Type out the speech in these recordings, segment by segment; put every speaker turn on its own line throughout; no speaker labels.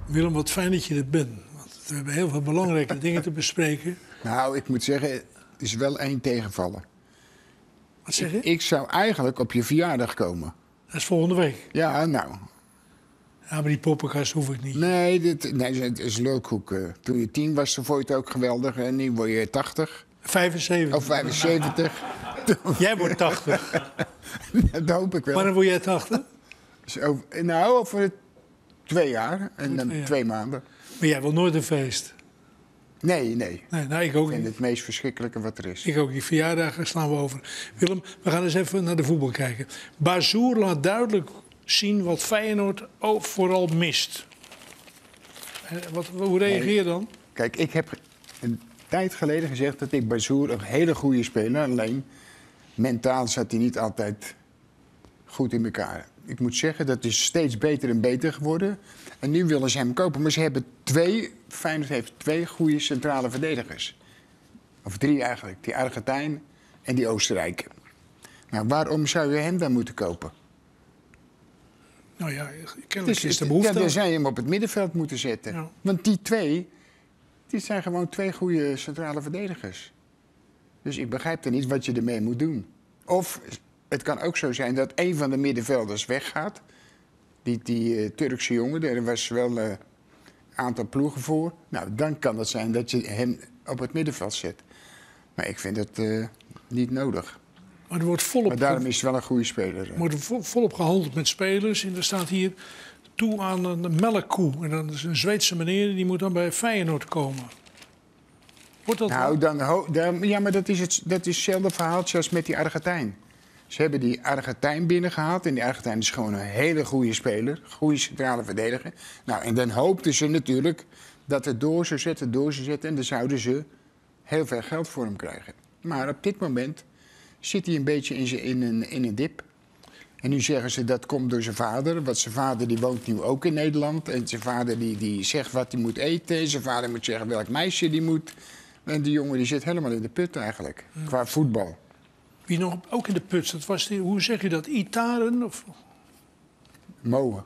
Willem, wat fijn dat je er bent. Want we hebben heel veel belangrijke dingen te bespreken.
Nou, ik moet zeggen, het is wel één tegenvallen.
Wat zeg je?
Ik zou eigenlijk op je verjaardag komen.
Dat is volgende week.
Ja, nou.
Ja, maar die poppenkast hoef ik niet.
Nee, het is leukhoek. Toen je 10 was, dan vond je het ook geweldig. En nu word je 80.
75.
Of 75.
Jij wordt 80.
Dat hoop ik wel.
Wanneer word jij 80?
Zo, nou, over 2 jaar. En dan
2
2 maanden.
Maar jij wil nooit een feest.
Nee.
Nee, nou, ik ook
Ik vind
niet.
het meest verschrikkelijke wat er is.
Ik ook niet. Verjaardagen slaan we over. Willem, we gaan eens even naar de voetbal kijken. Bazoer laat duidelijk zien wat Feyenoord ook vooral mist. Hoe reageer je dan?
Kijk, ik heb een tijd geleden gezegd dat ik Bazoer een hele goede speler. Alleen mentaal zat hij niet altijd goed in elkaar. Ik moet zeggen, dat is steeds beter en beter geworden. En nu willen ze hem kopen. Maar ze hebben Feyenoord heeft 2 goede centrale verdedigers. Of 3 eigenlijk. Die Argentijn en die Oostenrijker. Nou, waarom zou je hem dan moeten kopen?
Nou ja, kennelijk is de behoefte.
Ja, dan zou je hem op het middenveld moeten zetten.
Ja.
Want die 2, die zijn gewoon 2 goede centrale verdedigers. Dus ik begrijp er niet wat je ermee moet doen. Of het kan ook zo zijn dat een van de middenvelders weggaat. Die Turkse jongen, daar was wel een aantal ploegen voor. Nou, dan kan het zijn dat je hem op het middenveld zet. Maar ik vind het niet nodig.
Maar er wordt volop,
Maar daarom is het wel een goede speler.
volop gehandeld met spelers. En er staat hier toe aan een melkkoe. En dat is een Zweedse meneer, die moet dan bij Feyenoord komen. Wordt dat
Nou, ja, maar dat is hetzelfde verhaaltje als met die Argentijn. Ze hebben die Argentijn binnengehaald. En die Argentijn is gewoon een hele goede speler. Goede centrale verdediger. Nou, en dan hoopten ze natuurlijk dat het door zou zetten. En dan zouden ze heel veel geld voor hem krijgen. Maar op dit moment zit hij een beetje in een dip. En nu zeggen ze dat komt door zijn vader. Want zijn vader die woont nu ook in Nederland. En zijn vader die zegt wat hij moet eten. Zijn vader moet zeggen welk meisje die moet. En die jongen die zit helemaal in de put eigenlijk. Qua voetbal.
Wie nog ook in de put zat, was die, hoe zeg je dat, Itaren? Of
Mo,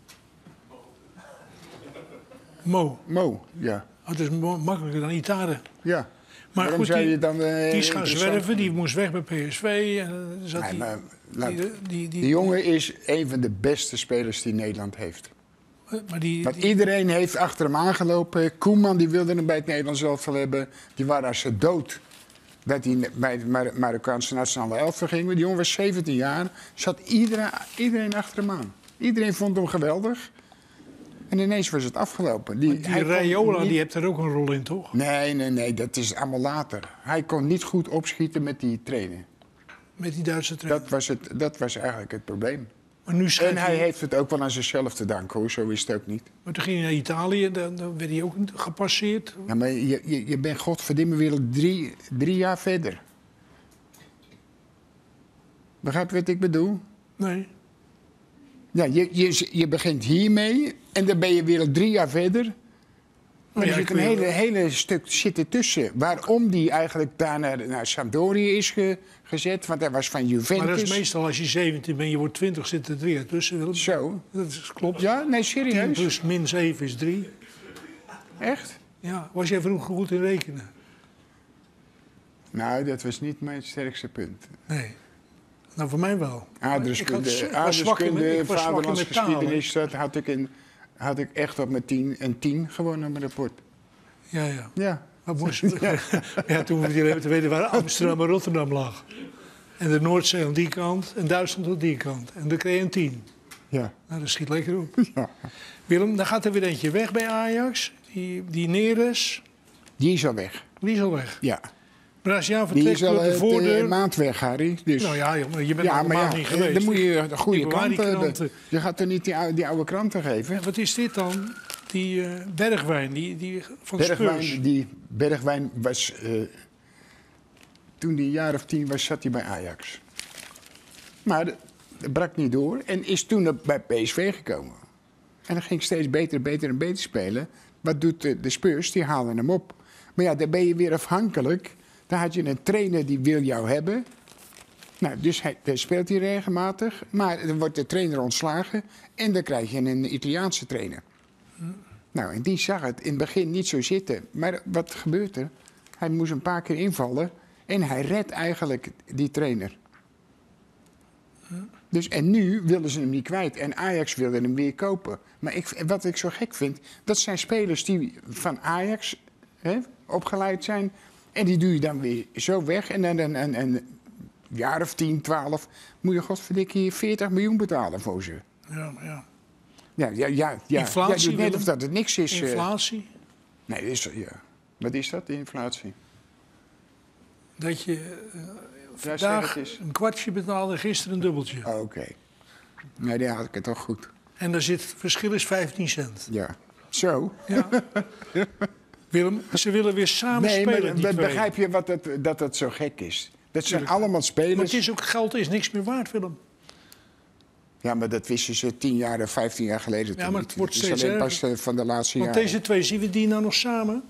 ja.
Oh, het is makkelijker dan Itaren.
Ja.
Maar
Waarom
goed,
zou
die,
je dan,
die is gaan
interessant
zwerven, die
vinden?
moest weg bij PSV. Zat
Nee,
die,
maar
die
die jongen is een van de beste spelers die Nederland heeft.
maar die,
Want iedereen heeft achter hem aangelopen. Koeman die wilde hem bij het Nederlands elftal hebben. Die waren als ze dood dat hij bij het Marokkaanse nationale elftal ging. Die jongen was 17 jaar. Zat iedereen achter hem aan. Iedereen vond hem geweldig. En ineens was het afgelopen.
die Raiola, die heeft er ook een rol in, toch?
Nee, dat is allemaal later. Hij kon niet goed opschieten met die trainer.
Met die Duitse trainer.
Dat was eigenlijk het probleem.
Maar nu schijnt
En hij heeft het ook wel aan zichzelf te danken, hoor. Zo is het ook niet.
Maar toen ging hij naar Italië, dan werd hij ook gepasseerd.
Ja, maar je bent godverdomme weer 3 jaar verder. Begrijp je wat ik bedoel?
Nee.
Ja, je begint hiermee en dan ben je weer 3 jaar verder. Maar er zit een hele stuk zit ertussen. Waarom die eigenlijk daar naar Sampdoria is gezet. Want hij was van Juventus.
Maar dat is meestal als je 17 bent, je wordt 20, zit er 3 jaar tussen. Willem.
Zo.
Klopt.
Ja, nee,
10
serieus.
plus min 7 is 3.
Echt?
Ja, was jij vroeger goed in rekenen?
Nou, dat was niet mijn sterkste punt.
Nee. Nou, voor mij wel.
Aardrijkskunde, vaderlandsgeschiedenis, dat had ik echt op mijn 10 gewoon op mijn rapport.
Ja.
Ja.
Maar ja, toen we jullie te weten waar Amsterdam en Rotterdam lag. En de Noordzee aan die kant en Duitsland aan die kant. En dan kreeg je een 10.
Ja.
Nou, dat schiet lekker op.
Ja.
Willem, dan gaat er weer eentje weg bij Ajax. Die Neres.
Die is al weg.
Die is al weg.
Ja.
Braziliaan
Die
vertrekt
is al
door de voordeur.
een maand weg, Harry. Dus...
Nou ja, maar je bent er een maand niet geweest.
Dan moet je de goede
Ik bewaar die
kranten hebben.
kranten.
Je gaat er niet die oude kranten geven.
Ja, wat is dit dan? Die Bergwijn, die van Spurs.
Bergwijn was... toen hij een jaar of 10 was, zat hij bij Ajax. Maar dat brak niet door. En is toen bij PSV gekomen. En dan ging steeds beter spelen. Wat doet de Spurs? Die halen hem op. Maar ja, dan ben je weer afhankelijk. Dan had je een trainer die wil jou hebben. Nou, dus hij speelt hij regelmatig. Maar dan wordt de trainer ontslagen. En dan krijg je een Italiaanse trainer. Nou, en die zag het in het begin niet zo zitten. Maar wat gebeurt er? Hij moest een paar keer invallen en hij redt eigenlijk die trainer. Dus, en nu willen ze hem niet kwijt en Ajax wilde hem weer kopen. Maar wat ik zo gek vind, dat zijn spelers die van Ajax opgeleid zijn. En die doe je dan weer zo weg. En dan een jaar of 10, 12 moet je godverdikkie 40 miljoen betalen voor ze.
Ja, ja.
Ja.
Inflatie,
Ja, doet net
Willem?
of dat het niks is.
Inflatie?
Nee, ja. Wat is dat, de inflatie?
Dat je
zeg
vandaag
het eens.
een kwartje betaalde en gisteren een dubbeltje.
Oh, oké. Nee, dan had ik het toch goed.
En daar zit, het verschil is 15 cent.
Ja. Zo.
Ja. Willem, ze willen weer samen
Nee,
spelen,
maar
die twee.
begrijp je dat het zo gek is? Dat zijn
Tuurlijk.
allemaal spelers.
Maar het is ook, geld is niks meer waard, Willem.
Ja, maar dat wisten ze 10 jaar of 15 jaar geleden.
Ja,
toen
maar
niet.
het wordt
is
steeds
alleen
erger.
pas van de laatste
Want
jaren.
deze twee, zien we die nou nog samen?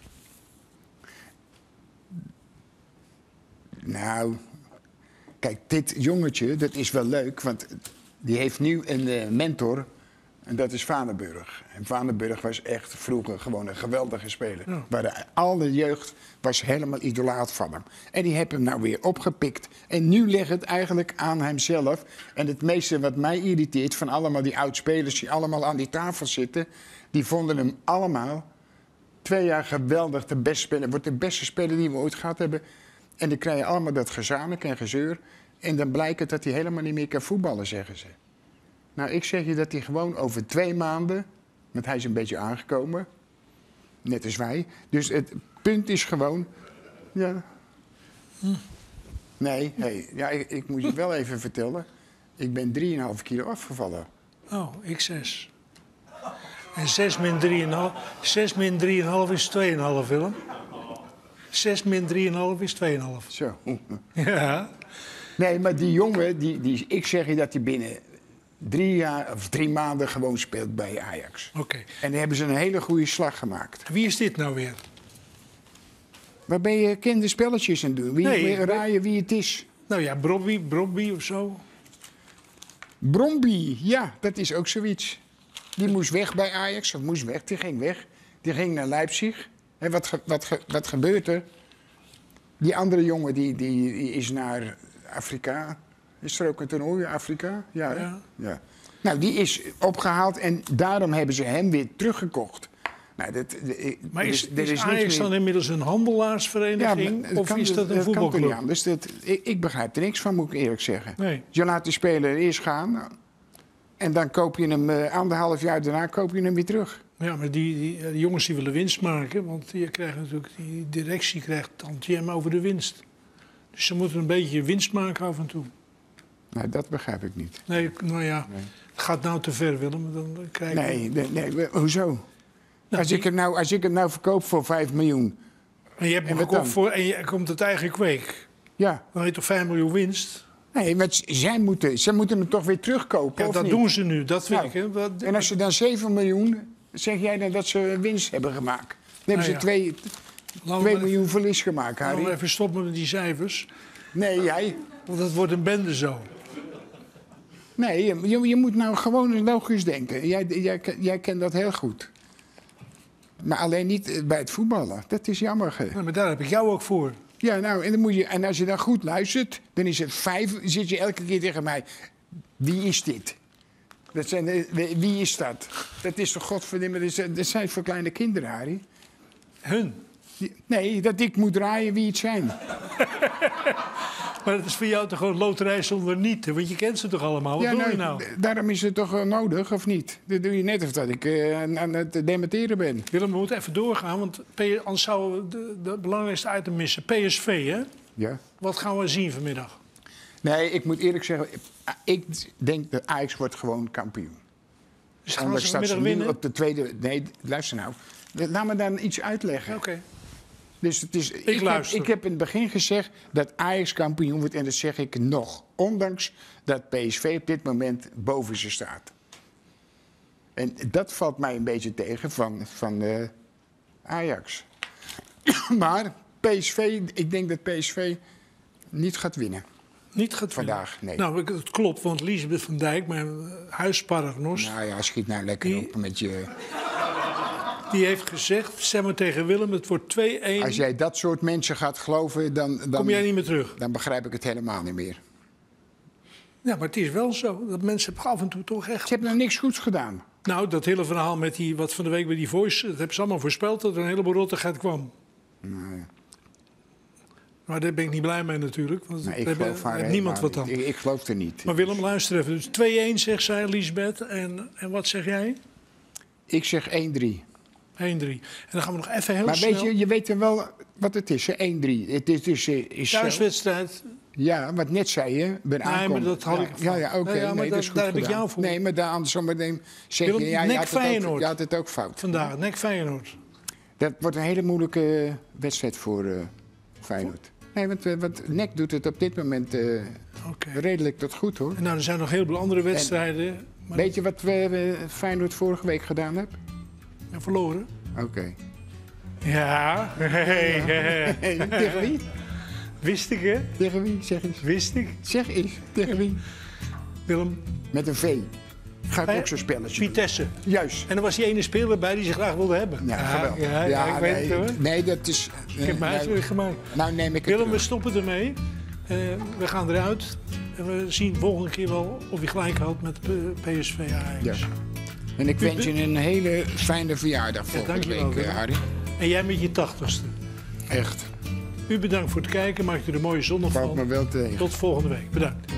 Nou, kijk, dit jongetje, dat is wel leuk, want die heeft nu een mentor. En dat is Vaneburg. En Vaneburg was echt vroeger gewoon een geweldige speler.
Ja.
Waar al de jeugd was helemaal idolaat van hem. En die hebben hem nou weer opgepikt. En nu ligt het eigenlijk aan hemzelf. En het meeste wat mij irriteert van allemaal die oud-spelers die allemaal aan die tafel zitten, die vonden hem allemaal 2 jaar geweldig de beste speler. Wordt de beste speler die we ooit gehad hebben. En dan krijg je allemaal dat gezanik en gezeur. En dan blijkt het dat hij helemaal niet meer kan voetballen, zeggen ze. Nou, ik zeg je dat hij gewoon over 2 maanden, want hij is een beetje aangekomen, net als wij. Dus het punt is gewoon, ja. Nee, ja, ik moet je wel even vertellen. Ik ben 3,5 kilo afgevallen.
Oh, ik 6. En 6 min 3,5. 6 min 3,5 is 2,5, Willem. 6 min 3,5 is 2,5.
Zo.
Ja.
Nee, maar die jongen, ik zeg je dat hij binnen 3 jaar of 3 maanden gewoon speelt bij Ajax.
Oké.
En dan hebben ze een hele goede slag gemaakt.
Wie is dit nou weer?
Waar ben je kinderspelletjes aan doen?
Nee,
Raaien wie het is?
Nou ja, Brobby of zo.
Bromby, ja, dat is ook zoiets. Die moest weg bij Ajax, of moest weg, die ging weg. Die ging naar Leipzig. En wat gebeurt er? Die andere jongen die is naar Afrika. Is er ook een toernooi in Afrika? Ja, hè?
Ja.
Ja. Nou, die is opgehaald en daarom hebben ze hem weer teruggekocht. Nou,
Maar
er
is
niks
Ajax
meer.
dan inmiddels een handelaarsvereniging?
maar
Of is dat een
kan toch
voetbalclub?
niet anders. Ik begrijp er niks van, moet ik eerlijk zeggen.
Nee.
Je laat de speler eerst gaan en dan koop je hem 1,5 jaar daarna koop je hem weer terug.
Ja, maar die jongens die willen winst maken. Want die krijgen natuurlijk, die directie krijgt tantiem over de winst. Dus ze moeten een beetje winst maken af en toe.
Nou, dat begrijp ik niet.
Nee, nou ja, het gaat nou te ver, Willem. Dan krijg je...
Nee, hoezo?
Nou,
Als ik het nou verkoop voor 5 miljoen.
En je hebt hem
En wat
gekocht
dan?
voor en je komt het eigen kweek.
Ja.
Dan heb je toch 5 miljoen winst?
Nee, want zij moeten hem toch weer terugkopen,
Ja,
of
dat
niet?
doen ze nu, dat vind
Nou,
ik. Hè.
En als ze dan 7 miljoen, zeg jij dan dat ze winst hebben gemaakt? Dan hebben
Nou
ze
ja.
2
Laten we
miljoen verlies gemaakt,
Laten we
Harry.
even stoppen met die cijfers.
Nee, jij.
Want het wordt een bende zo.
Nee, je moet nou gewoon logisch denken. Jij kent dat heel goed. Maar alleen niet bij het voetballen. Dat is jammer.
Nou, maar daar heb ik jou ook voor.
Ja, nou, en als je dan goed luistert, dan is het 5, zit je elke keer tegen mij. Wie is dit? Wie is dat? Dat is toch godverdomme, dat zijn voor kleine kinderen, Harry.
Hun.
Nee, dat ik moet draaien wie het zijn.
Maar het is voor jou toch gewoon loterij zonder nieten? Want je kent ze toch allemaal? Wat doe je nou?
Daarom is het toch wel nodig, of niet? Dat doe je net of dat ik aan het dementeren ben.
Willem, we moeten even doorgaan, want anders zouden we de belangrijkste item missen. PSV, hè?
Ja.
Wat gaan we zien vanmiddag?
Nee, ik moet eerlijk zeggen, ik denk dat Ajax wordt gewoon kampioen.
Dus gaan
Ondanks
ze
dat ze
vanmiddag
nu
winnen?
op de tweede... Nee, luister nou. Laat me dan iets uitleggen.
Oké.
Dus het is,
luister.
ik heb in het begin gezegd dat Ajax kampioen wordt en dat zeg ik nog. Ondanks dat PSV op dit moment boven ze staat. En dat valt mij een beetje tegen van Ajax. Maar PSV, ik denk dat PSV niet gaat winnen.
Niet gaat
Vandaag,
winnen.
nee.
Nou, het klopt, want Liesbeth van Dijk, mijn huisparagnos...
Nou ja, schiet nou lekker
Die-
op met je...
Die heeft gezegd, stem maar tegen Willem, het wordt 2-1.
Als jij dat soort mensen gaat geloven, dan
Kom jij niet meer terug?
Dan begrijp ik het helemaal niet meer.
Ja, maar het is wel zo. Dat mensen af en toe toch echt...
Ze hebben nog niks goeds gedaan.
Nou, dat hele verhaal met die, wat van de week bij die Voice... dat hebben ze allemaal voorspeld dat er een heleboel rottigheid kwam.
Nou, ja.
Maar daar ben ik niet blij mee natuurlijk. Want
Nou, ik
daar
geloof haar
heeft niemand wat
helemaal
aan.
niet. Ik geloof er niet.
Maar Willem, luister even. Dus 2-1 zegt zij, Liesbeth. En wat zeg jij? 1-3.
Ik zeg 1-3.
En dan gaan we nog even heel
Maar
snel...
weet je weet er wel wat het is, hè? 1-3. Het is dus...
Thuiswedstrijd.
Ja, wat net zei je, bij aankomst.
maar dat had ik...
Ja, oké.
Ja, maar
dat is goed
daar heb ik
gedaan.
jou voor.
Nee, maar daar anders zometeen zeg je...
Willem,
Ja,
nek
je
Feyenoord.
had het ook fout.
Vandaag, nek Feyenoord.
Dat wordt een hele moeilijke wedstrijd voor Feyenoord. Nee, want NEC doet het op dit moment redelijk tot goed, hoor.
En nou, er zijn nog een heleboel andere wedstrijden. Maar
Weet je wat Feyenoord vorige week gedaan heeft?
ja, verloren.
Oké.
Ja.
Tegen wie?
Wist ik, hè?
Tegen wie? Zeg eens.
Wist ik.
Zeg eens. Tegen wie?
Willem.
Met een V. Ga ik ook zo'n spelletje doen.
Vitesse.
Juist.
En er was die ene speler bij die ze graag wilde hebben.
Ja, geweldig.
Ja, ik weet het hoor.
Nee, dat is...
Ik heb mijn huiswerk gemaakt.
Nou neem ik het
Willem, we
terug.
stoppen ermee. We gaan eruit. En we zien volgende keer wel of je gelijk had met PSV Ajax.
Ja. En ik wens je een hele fijne verjaardag volgende
dankjewel,
week,
Willem.
Harry.
En jij met je 80ste.
Echt.
U bedankt voor het kijken. Maak er een mooie zondag
Valt
van.
me wel tegen.
Tot volgende week. Bedankt.